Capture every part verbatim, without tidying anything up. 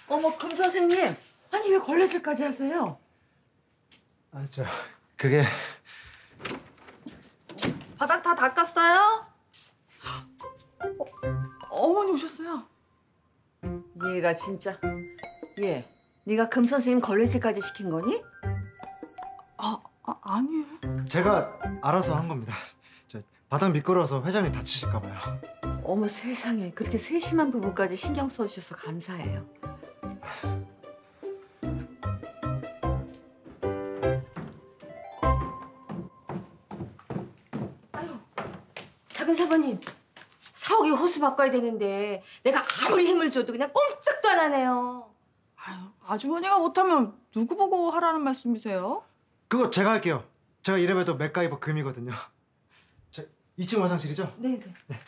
어머, 금 선생님. 아니, 왜 걸레질까지 하세요? 아, 저 그게... 바닥 다 닦았어요? 어, 어머니 오셨어요. 얘가 진짜... 얘, 네가 금 선생님 걸레질까지 시킨 거니? 아, 아 아니에요. 제가 알아서 한 겁니다. 저 바닥 미끄러워서 회장님 다치실까 봐요. 어머 세상에, 그렇게 세심한 부분까지 신경 써주셔서 감사해요. 아유, 작은 사모님. 사옥이 호수 바꿔야 되는데 내가 아무리 힘을 줘도 그냥 꼼짝도 안 하네요. 아유, 아주머니가 못하면 누구 보고 하라는 말씀이세요? 그거 제가 할게요. 제가 이래봬도 맥가이버 금이거든요. 저 이 층 화장실이죠? 네네. 네.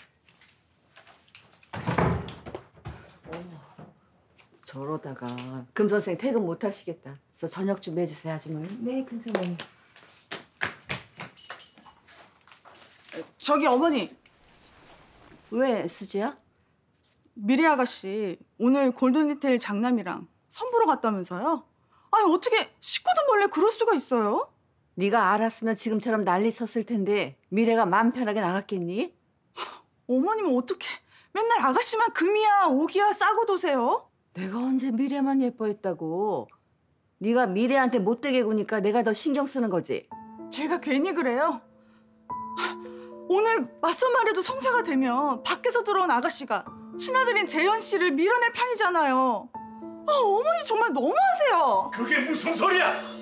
어머, 저러다가 금 선생 퇴근 못 하시겠다. 저 저녁 좀 해주세요, 아주머니. 네, 큰 사모님. 저기 어머니. 왜, 수지야? 미래 아가씨 오늘 골든리테일 장남이랑 선보러 갔다면서요? 아니 어떻게 식구도 몰래 그럴 수가 있어요? 네가 알았으면 지금처럼 난리 쳤을 텐데 미래가 마음 편하게 나갔겠니? 어머님은 어떻게 맨날 아가씨만 금이야 옥이야 싸고 도세요? 내가 언제 미래만 예뻐했다고. 네가 미래한테 못되게 구니까 내가 더 신경 쓰는 거지. 제가 괜히 그래요? 오늘 맞선 말에도 성사가 되면 밖에서 들어온 아가씨가 친아들인 재현 씨를 밀어낼 판이잖아요. 아, 어머니 정말 너무하세요. 그게 무슨 소리야?